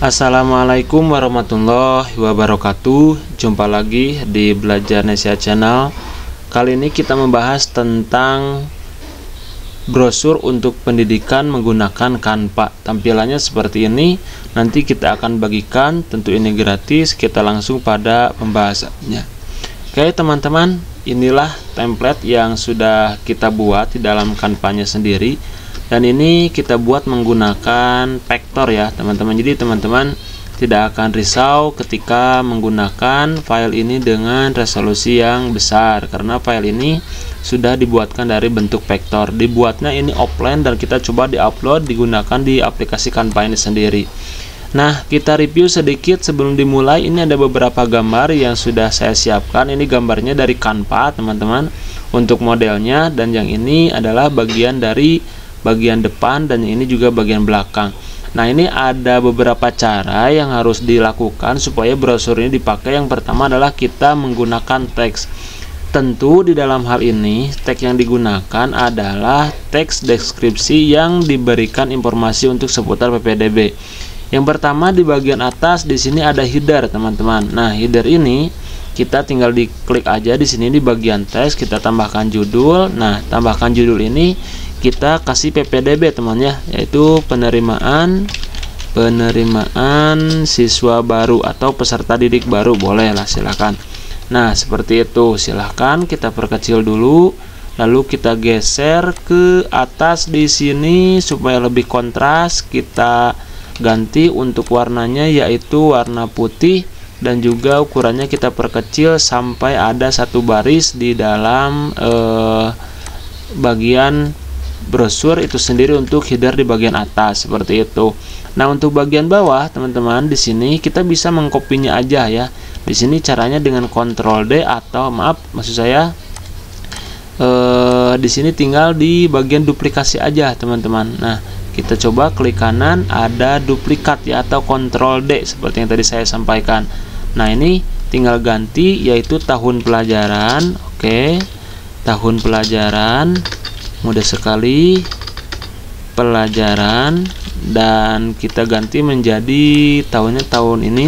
Assalamualaikum warahmatullahi wabarakatuh. Jumpa lagi di Belajar Nesia Channel. Kali ini kita membahas tentang brosur untuk pendidikan menggunakan Canva. Tampilannya seperti ini. Nanti kita akan bagikan, tentu ini gratis. Kita langsung pada pembahasannya. Oke teman-teman, inilah template yang sudah kita buat di dalam Canva-nya sendiri. Dan ini kita buat menggunakan vektor ya teman-teman. Jadi teman-teman tidak akan risau ketika menggunakan file ini dengan resolusi yang besar, karena file ini sudah dibuatkan dari bentuk vektor. Dibuatnya ini offline dan kita coba diupload digunakan di aplikasi Canva ini sendiri. Nah, kita review sedikit sebelum dimulai. Ini ada beberapa gambar yang sudah saya siapkan. Ini gambarnya dari Canva teman-teman untuk modelnya, dan yang ini adalah bagian dari bagian depan dan ini juga bagian belakang. Nah, ini ada beberapa cara yang harus dilakukan supaya brosur ini dipakai. Yang pertama adalah kita menggunakan teks. Tentu di dalam hal ini teks yang digunakan adalah teks deskripsi yang diberikan informasi untuk seputar PPDB. Yang pertama di bagian atas di sini ada header teman-teman. Nah, header ini kita tinggal diklik aja di sini di bagian teks, kita tambahkan judul. Nah, tambahkan judul ini kita kasih PPDB teman ya, yaitu penerimaan siswa baru atau peserta didik baru, boleh lah silakan. Nah, seperti itu. Silahkan kita perkecil dulu, lalu kita geser ke atas di sini supaya lebih kontras. Kita ganti untuk warnanya yaitu warna putih, dan juga ukurannya kita perkecil sampai ada satu baris di dalam bagian brosur itu sendiri untuk header di bagian atas seperti itu. Nah, untuk bagian bawah teman-teman di sini kita bisa mengkopinya aja ya. Di sini caranya dengan Ctrl D atau maksud saya di sini tinggal di bagian duplikasi aja teman-teman. Nah, kita coba klik kanan ada duplikat ya, atau Ctrl D seperti yang tadi saya sampaikan. Nah, ini tinggal ganti yaitu tahun pelajaran. Oke, tahun pelajaran, mudah sekali, pelajaran, dan kita ganti menjadi tahunnya tahun ini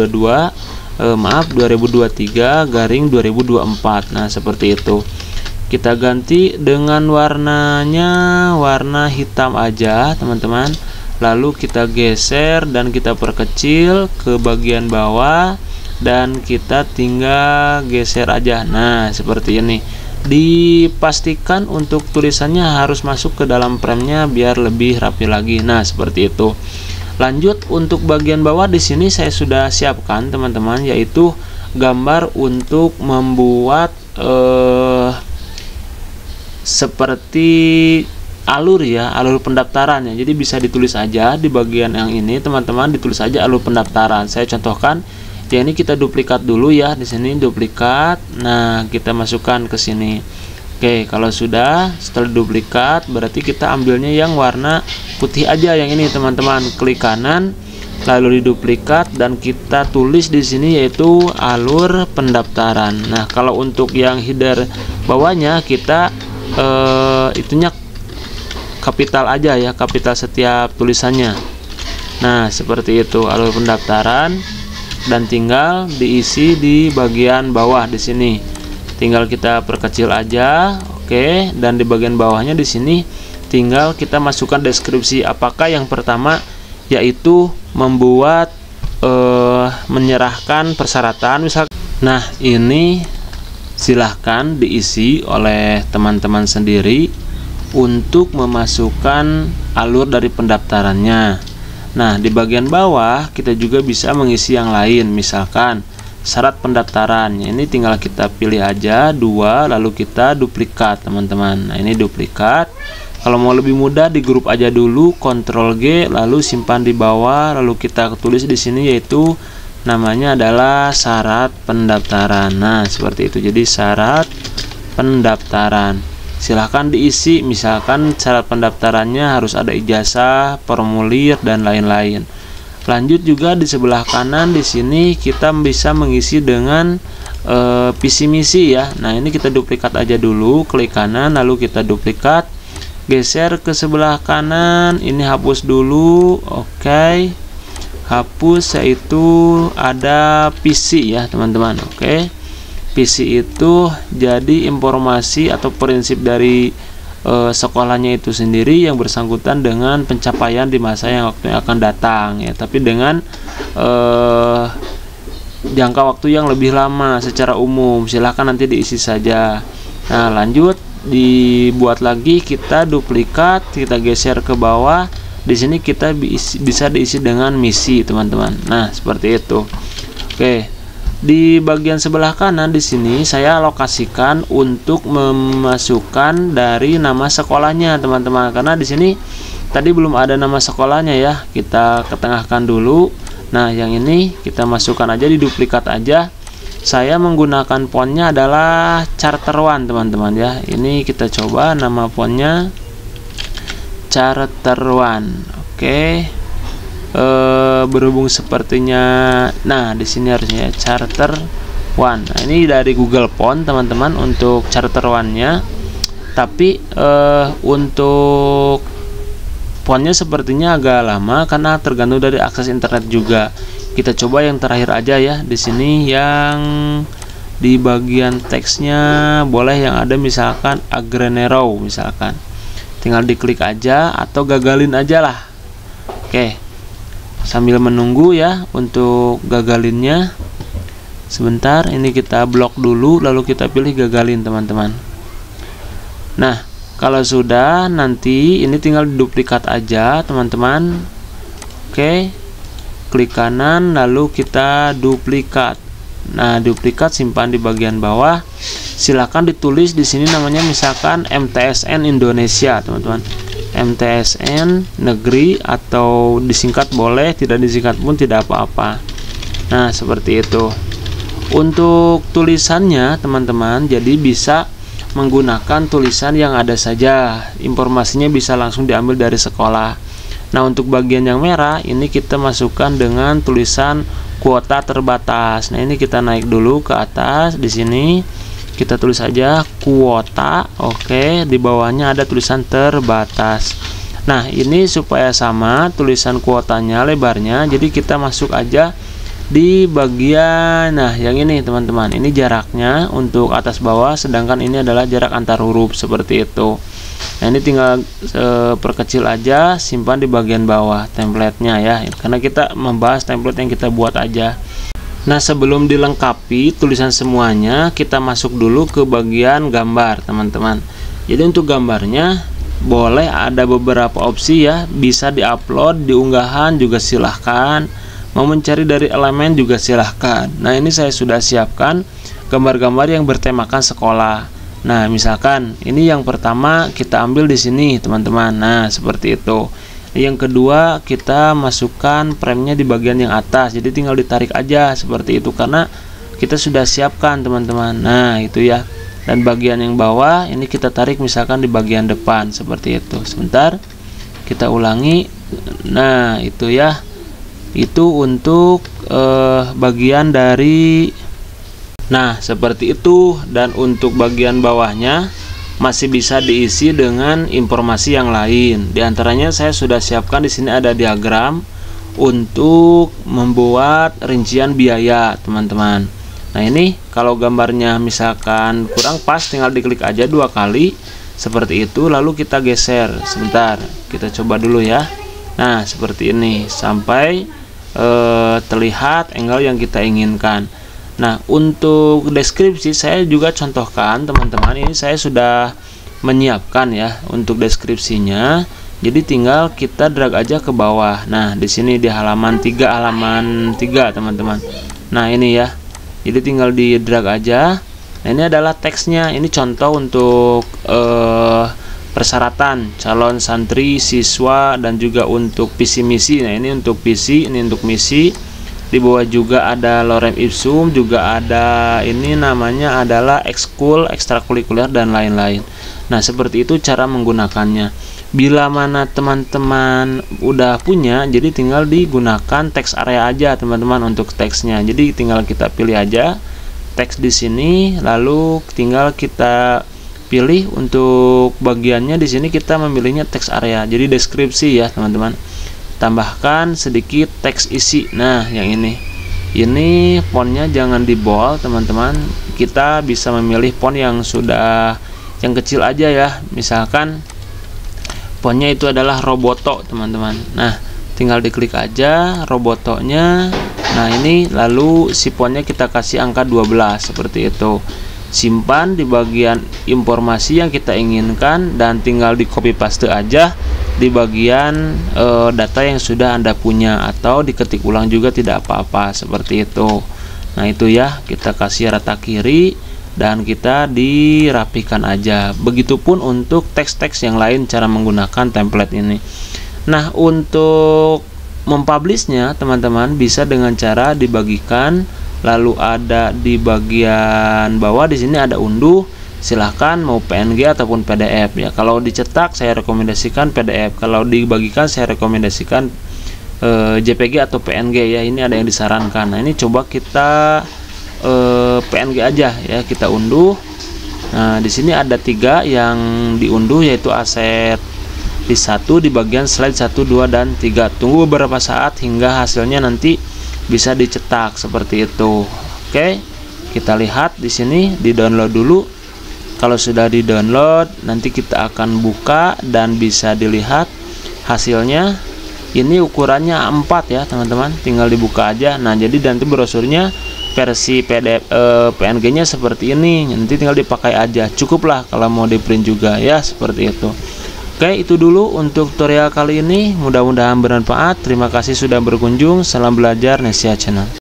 2023 garing 2024. Nah, seperti itu. Kita ganti dengan warnanya warna hitam aja teman-teman. Lalu kita geser dan kita perkecil ke bagian bawah dan kita tinggal geser aja. Nah, seperti ini. Dipastikan untuk tulisannya harus masuk ke dalam frame-nya biar lebih rapi lagi. Nah, seperti itu. Lanjut untuk bagian bawah di sini saya sudah siapkan teman-teman, yaitu gambar untuk membuat seperti alur ya, alur pendaftarannya. Jadi bisa ditulis aja di bagian yang ini teman-teman, ditulis aja alur pendaftaran. Saya contohkan. Ya, ini kita duplikat dulu ya, di sini duplikat. Nah, kita masukkan ke sini. Oke, kalau sudah setelah duplikat berarti kita ambilnya yang warna putih aja yang ini teman-teman. Klik kanan lalu diduplikat dan kita tulis di sini yaitu alur pendaftaran. Nah, kalau untuk yang header bawahnya kita itunya kapital aja ya, kapital setiap tulisannya. Nah, seperti itu alur pendaftaran. Dan tinggal diisi di bagian bawah di sini. Tinggal kita perkecil aja, oke. Dan di bagian bawahnya di sini tinggal kita masukkan deskripsi. Apakah yang pertama yaitu membuat menyerahkan persyaratan misal. Nah, ini silahkan diisi oleh teman-teman sendiri untuk memasukkan alur dari pendaftarannya. Nah, di bagian bawah kita juga bisa mengisi yang lain, misalkan syarat pendaftarannya. Ini tinggal kita pilih aja 2 lalu kita duplikat teman-teman. Nah, ini duplikat. Kalau mau lebih mudah di grup aja dulu, Ctrl G lalu simpan di bawah, lalu kita tulis di sini yaitu namanya adalah syarat pendaftaran. Nah, seperti itu. Jadi syarat pendaftaran. Silahkan diisi, misalkan syarat pendaftarannya harus ada ijazah, formulir, dan lain-lain. Lanjut juga di sebelah kanan di sini kita bisa mengisi dengan visi misi ya. Nah, ini kita duplikat aja dulu, klik kanan lalu kita duplikat, geser ke sebelah kanan, ini hapus dulu. Oke. hapus, yaitu ada PC ya teman-teman. Oke, PC itu jadi informasi atau prinsip dari sekolahnya itu sendiri yang bersangkutan dengan pencapaian di masa yang waktu yang akan datang ya, tapi dengan jangka waktu yang lebih lama secara umum. Silahkan nanti diisi saja. Nah, lanjut dibuat lagi, kita duplikat, kita geser ke bawah. Di sini kita bisa diisi dengan misi teman-teman. Nah, seperti itu. Oke, di bagian sebelah kanan di sini saya alokasikan untuk memasukkan dari nama sekolahnya teman-teman, karena di sini tadi belum ada nama sekolahnya ya. Kita ketengahkan dulu. Nah, yang ini kita masukkan aja, di duplikat aja. Saya menggunakan fontnya adalah Charter One teman-teman ya. Ini kita coba nama fontnya Charter One. Oke. Berhubung sepertinya, nah di sini harusnya Charter One. Nah, ini dari Google Font teman-teman untuk Charter One-nya. Tapi untuk fontnya sepertinya agak lama karena tergantung dari akses internet juga. Kita coba yang terakhir aja ya. Di sini yang di bagian teksnya boleh yang ada misalkan Agrenero misalkan. Tinggal diklik aja atau gagalin aja lah. Oke. Sambil menunggu ya untuk gagalinnya. Sebentar, ini kita blok dulu lalu kita pilih gagalin teman-teman. Nah, kalau sudah, nanti ini tinggal duplikat aja teman-teman. Oke, klik kanan lalu kita duplikat. Nah, duplikat simpan di bagian bawah. Silakan ditulis di sini namanya misalkan MTSN Indonesia teman-teman. MTSN negeri atau disingkat boleh, tidak disingkat pun tidak apa-apa. Nah, seperti itu. Untuk tulisannya teman-teman, jadi bisa menggunakan tulisan yang ada saja. Informasinya bisa langsung diambil dari sekolah. Nah, untuk bagian yang merah ini kita masukkan dengan tulisan kuota terbatas. Nah, ini kita naik dulu ke atas. Di sini kita tulis aja kuota. Oke, di bawahnya ada tulisan terbatas. Nah, ini supaya sama tulisan kuotanya lebarnya, jadi kita masuk aja di bagian, nah yang ini teman-teman, ini jaraknya untuk atas bawah, sedangkan ini adalah jarak antar huruf seperti itu. Nah, ini tinggal perkecil aja, simpan di bagian bawah template-nya ya, karena kita membahas template yang kita buat aja. Nah, sebelum dilengkapi tulisan semuanya, kita masuk dulu ke bagian gambar teman-teman. Jadi untuk gambarnya boleh ada beberapa opsi ya, bisa diupload, diunggahan juga silahkan, mau mencari dari elemen juga silahkan. Nah, ini saya sudah siapkan gambar-gambar yang bertemakan sekolah. Nah, misalkan ini yang pertama kita ambil di sini teman-teman. Nah, seperti itu. Yang kedua kita masukkan frame-nya di bagian yang atas, jadi tinggal ditarik aja seperti itu karena kita sudah siapkan teman-teman. Nah, itu ya. Dan bagian yang bawah ini kita tarik misalkan di bagian depan seperti itu. Sebentar, kita ulangi. Nah, itu ya. Itu untuk bagian dari, nah seperti itu. Dan untuk bagian bawahnya masih bisa diisi dengan informasi yang lain. Di antaranya saya sudah siapkan di sini ada diagram untuk membuat rincian biaya, teman-teman. Nah, ini kalau gambarnya misalkan kurang pas, tinggal diklik aja 2 kali seperti itu, lalu kita geser. Sebentar, kita coba dulu ya. Nah, seperti ini sampai terlihat angle yang kita inginkan. Nah, untuk deskripsi saya juga contohkan teman-teman. Ini saya sudah menyiapkan ya untuk deskripsinya. Jadi tinggal kita drag aja ke bawah. Nah, di sini di halaman 3 teman-teman. Nah, ini ya. Jadi tinggal di drag aja. Nah, ini adalah teksnya. Ini contoh untuk persyaratan calon santri, siswa, dan juga untuk visi misi. Nah, ini untuk visi, ini untuk misi. Di bawah juga ada lorem ipsum, juga ada ini namanya adalah ekskul, ekstrakurikuler, dan lain-lain. Nah, seperti itu cara menggunakannya. Bila mana teman-teman udah punya, jadi tinggal digunakan teks area aja teman-teman untuk teksnya. Jadi tinggal kita pilih aja teks di sini, lalu tinggal kita pilih untuk bagiannya. Di sini kita memilihnya teks area, jadi deskripsi ya teman-teman. tambahkan sedikit teks isi. Nah, yang ini fontnya jangan di bold teman-teman, kita bisa memilih font yang kecil aja ya, misalkan fontnya itu adalah Roboto teman-teman. Nah, tinggal diklik aja Robotonya. Nah, ini lalu si fontnya kita kasih angka 12 seperti itu. Simpan di bagian informasi yang kita inginkan dan tinggal di copy paste aja di bagian data yang sudah Anda punya, atau diketik ulang juga tidak apa-apa seperti itu. Nah, itu ya, kita kasih rata kiri dan kita dirapikan aja. Begitupun untuk teks-teks yang lain cara menggunakan template ini. Nah, untuk mempublishnya teman-teman bisa dengan cara dibagikan, lalu ada di bagian bawah di sini ada unduh, silahkan mau PNG ataupun PDF ya. Kalau dicetak saya rekomendasikan PDF, kalau dibagikan saya rekomendasikan JPG atau PNG ya, ini ada yang disarankan. Nah, ini coba kita PNG aja ya, kita unduh. Nah, di sini ada 3 yang diunduh, yaitu aset di 1 di bagian slide 1, 2, dan 3. Tunggu beberapa saat hingga hasilnya nanti bisa dicetak seperti itu. Oke, kita lihat di sini, di download dulu. Kalau sudah di download, nanti kita akan buka dan bisa dilihat hasilnya. Ini ukurannya A4 ya teman-teman, tinggal dibuka aja. Nah, jadi nanti brosurnya versi PDF PNG nya seperti ini, nanti tinggal dipakai aja, cukuplah kalau mau di print juga ya, seperti itu. Oke, itu dulu untuk tutorial kali ini, mudah-mudahan bermanfaat. Terima kasih sudah berkunjung. Salam belajar Nesia Channel.